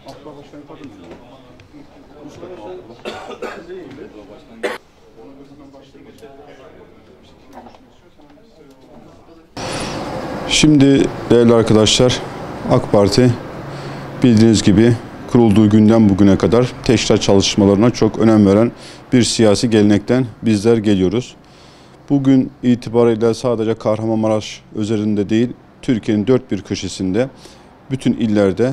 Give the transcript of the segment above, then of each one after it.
Abla başkanı kadın mı? Şimdi değerli arkadaşlar, AK Parti bildiğiniz gibi kurulduğu günden bugüne kadar teşkilat çalışmalarına çok önem veren bir siyasi gelenekten bizler geliyoruz. Bugün itibariyle sadece Kahramanmaraş üzerinde değil, Türkiye'nin dört bir köşesinde, bütün illerde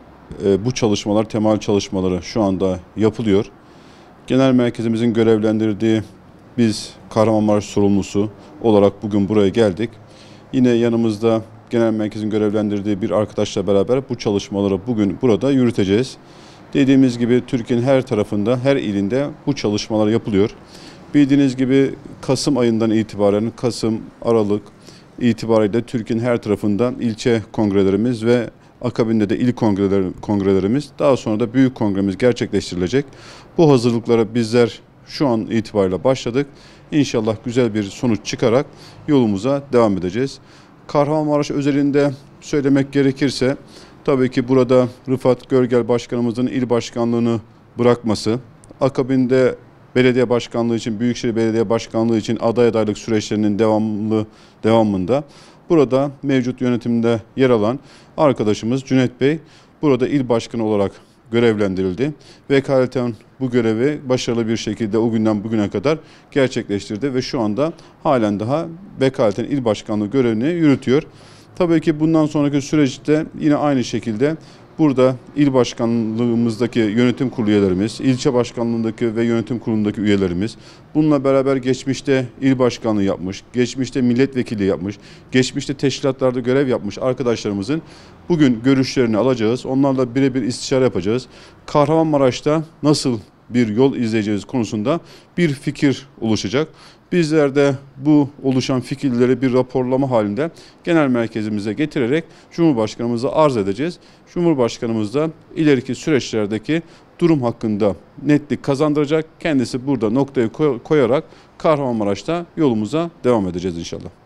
bu çalışmalar, temel çalışmaları şu anda yapılıyor. Genel merkezimizin görevlendirdiği biz Kahramanmaraş sorumlusu olarak bugün buraya geldik. Yine yanımızda genel merkezin görevlendirdiği bir arkadaşla beraber bu çalışmaları bugün burada yürüteceğiz. Dediğimiz gibi Türkiye'nin her tarafında, her ilinde bu çalışmalar yapılıyor. Bildiğiniz gibi Kasım ayından itibaren, Kasım, Aralık itibariyle Türkiye'nin her tarafında ilçe kongrelerimiz ve akabinde de il kongrelerimiz, daha sonra da büyük kongremiz gerçekleştirilecek. Bu hazırlıklara bizler şu an itibariyle başladık. İnşallah güzel bir sonuç çıkarak yolumuza devam edeceğiz. Kahramanmaraş özelinde söylemek gerekirse, tabii ki burada Rıfat Görgel Başkanımızın il başkanlığını bırakması, akabinde belediye başkanlığı için, Büyükşehir Belediye Başkanlığı için aday adaylık süreçlerinin devamında burada mevcut yönetimde yer alan arkadaşımız Cüneyt Bey burada il başkanı olarak görevlendirildi. Vekaleten bu görevi başarılı bir şekilde o günden bugüne kadar gerçekleştirdi ve şu anda halen daha vekaleten il başkanlığı görevini yürütüyor. Tabii ki bundan sonraki süreçte yine aynı şekilde burada il başkanlığımızdaki yönetim kurulu üyelerimiz, ilçe başkanlığındaki ve yönetim kurulundaki üyelerimiz, bununla beraber geçmişte il başkanlığı yapmış, geçmişte milletvekili yapmış, geçmişte teşkilatlarda görev yapmış arkadaşlarımızın bugün görüşlerini alacağız. Onlarla birebir istişare yapacağız. Kahramanmaraş'ta nasıl bir yol izleyeceğiz konusunda bir fikir oluşacak. Bizler de bu oluşan fikirleri bir raporlama halinde genel merkezimize getirerek Cumhurbaşkanımıza arz edeceğiz. Cumhurbaşkanımız da ileriki süreçlerdeki durum hakkında netlik kazandıracak. Kendisi burada noktayı koyarak Kahramanmaraş'ta yolumuza devam edeceğiz inşallah.